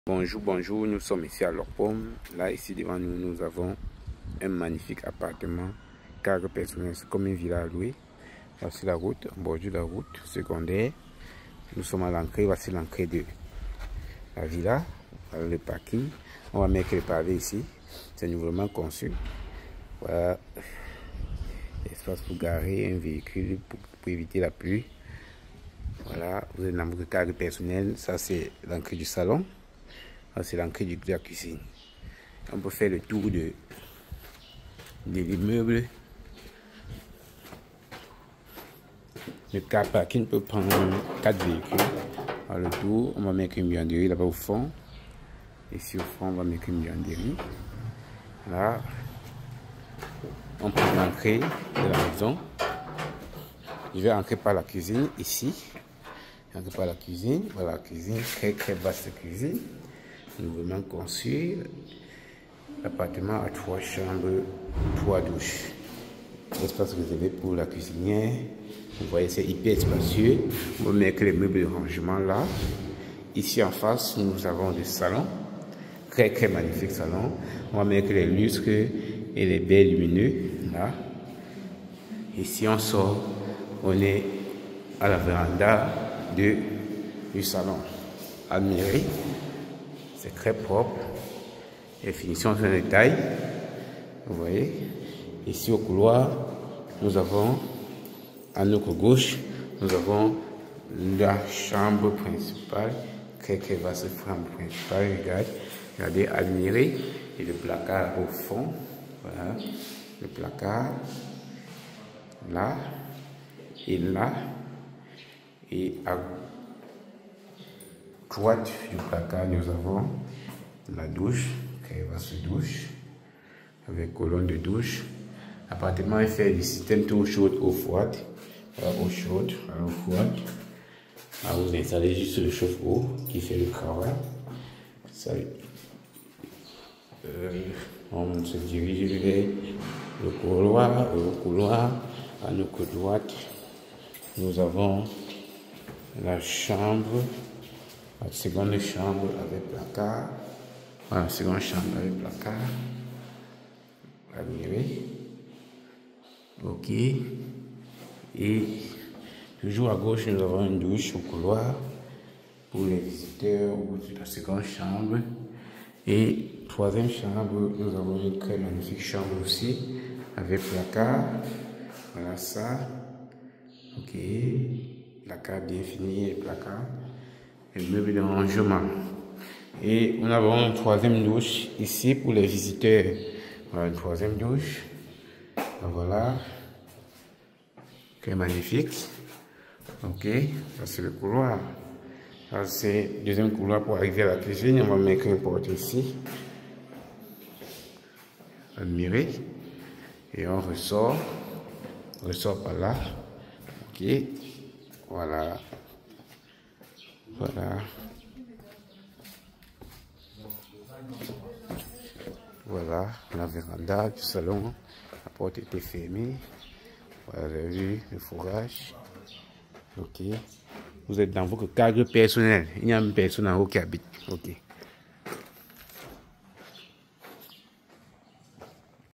Bonjour, bonjour, nous sommes ici à Lopom. Là, ici devant nous, nous avons un magnifique appartement, carré personnel, c'est comme une villa à louer. Voici la route, en bordure de la route secondaire. Nous sommes à l'entrée, voici l'entrée de la villa, voilà le parking. On va mettre le pavé ici, c'est nouvellement conçu. Voilà, espace pour garer un véhicule pour éviter la pluie. Voilà, vous avez l'entrée de carré personnel, ça c'est l'entrée du salon. C'est l'entrée de la cuisine. On peut faire le tour de l'immeuble. Le car parking peut prendre 4 véhicules. À le tour, on va mettre une buanderie là-bas au fond. Ici au fond, on va mettre une buanderie. Là, on prend l'entrée de la maison. Je vais entrer par la cuisine ici. Entrer par la cuisine. Voilà la cuisine, très vaste cuisine. Nouvellement conçu. L'appartement a 3 chambres, 3 douches. L'espace réservé pour la cuisinière. Vous voyez, c'est hyper spacieux. On va mettre les meubles de rangement là. Ici en face, nous avons des salons. Très magnifique salon. On va mettre les lustres et les baies lumineux là. Ici on sort, on est à la véranda du salon. Admirez. C'est très propre. Les finitions sont en détail. Vous voyez. Ici au couloir, nous avons à notre gauche, nous avons la chambre principale. Très vaste chambre principale. Regardez, admirez. Et le placard au fond. Voilà. Le placard. Là. Et là. Et à droite du placard, nous avons la douche, très vaste douche, avec colonne de douche. L'appartement est fait du système eau chaude, eau froide. Voilà, eau chaude, eau froide. Là, vous installez juste le chauffe-eau qui fait le travail. Ça, on se dirige vers le couloir. À notre droite, nous avons la chambre. La seconde chambre avec placard. Voilà, la seconde chambre avec placard. Admirez. Ok. Et toujours à gauche, nous avons une douche au couloir pour les visiteurs ou la seconde chambre. Et troisième chambre, nous avons une très magnifique chambre aussi avec placard. Voilà ça. Ok. Placard bien fini et placard. Le meuble de rangement. Et nous avons une troisième douche ici pour les visiteurs. Voilà une troisième douche. Voilà. Très magnifique. Ok. Ça c'est le couloir. Ça c'est le deuxième couloir pour arriver à la cuisine. On va mettre une porte ici. Admirez. Et on ressort. On ressort par là. Ok. Voilà. Voilà. Voilà la véranda du salon. La porte était fermée. Voilà, vous avez vu le fourrage. Ok. Vous êtes dans votre cadre personnel. Il n'y a une personne en haut qui habite. Ok.